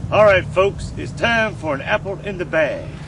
All right, folks, it's time for an apple in the bag.